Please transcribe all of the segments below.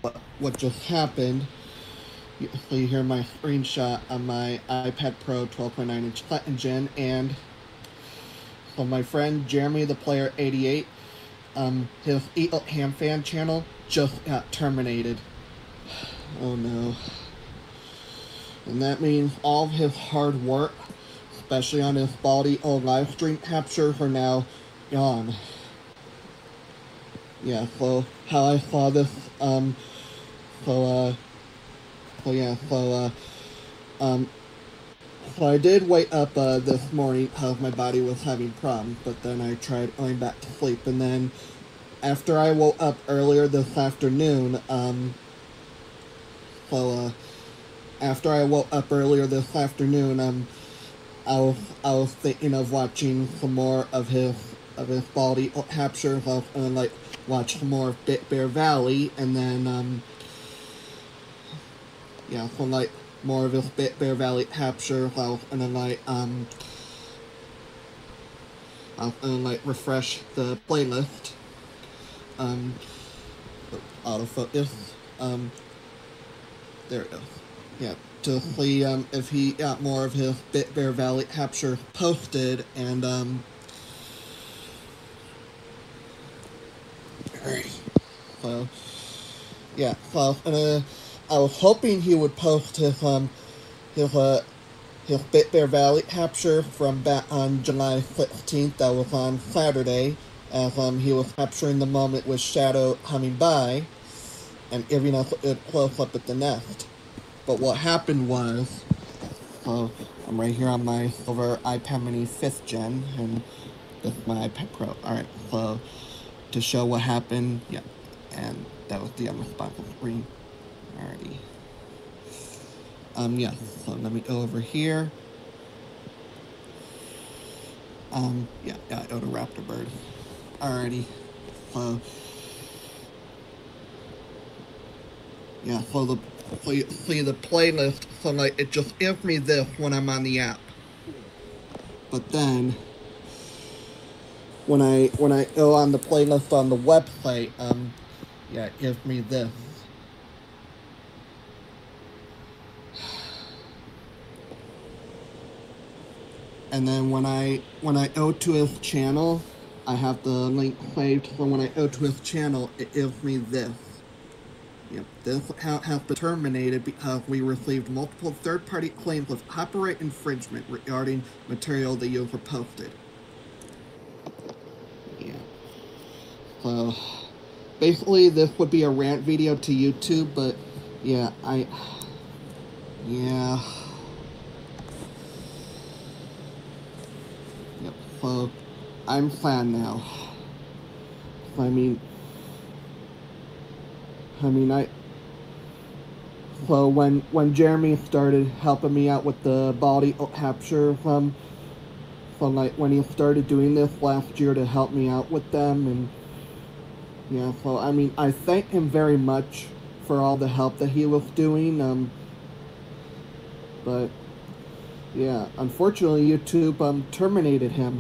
what just happened. So you hear my screenshot on my iPad Pro 12.9-inch CleanGen, and so my friend Jeremy the Player 88, his Eat Ham fan channel just got terminated. Oh no. And that means all of his hard work, especially on his Baldi old live stream captures, are now gone. Yeah, so how I saw this, so I did wake up this morning because my body was having problems, but then I tried going back to sleep, and then after I woke up earlier this afternoon, after I woke up earlier this afternoon, I was thinking of watching some more of his Baldi captures. I was gonna like watch some more of Bit Bear Valley, and then yeah, so like more of his Bit Bear Valley captures. I was gonna like refresh the playlist. Autofocus. There it goes. Yeah, to see if he got more of his Bit Bear Valley capture posted, and so yeah, so I was hoping he would post his Bit Bear Valley capture from back on July 16th. That was on Saturday, as he was capturing the moment with Shadow coming by and giving us a close up at the nest. But what happened was, so I'm right here on my silver iPad Mini 5th Gen, and this is my iPad Pro. Alright, so to show what happened, yeah, and that was the unresponsive screen. Alrighty. Yeah, so let me go over here. Yeah, go to Raptor Bird. Alrighty. So, yeah, so the playlist, so like it just gives me this when I'm on the app. But then when I go on the playlist on the website, yeah, it gives me this. And then when I go to his channel, I have the link saved, so when I go to his channel, it gives me this. Yep, this account has been terminated because we received multiple third-party claims of copyright infringement regarding material the user posted. Yeah. So, basically this would be a rant video to YouTube, but yeah, yeah. Yep, so I'm sad now. So when Jeremy started helping me out with the Baldi capture, so like when he started doing this last year to help me out with them, and yeah, so I mean, I thank him very much for all the help that he was doing, but yeah, unfortunately YouTube terminated him.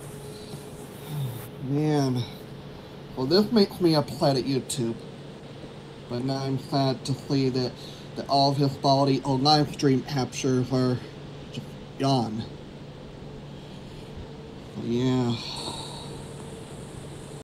Man, well, this makes me upset at YouTube, but now I'm sad to see that all of his Baldi live stream captures are just gone. Yeah.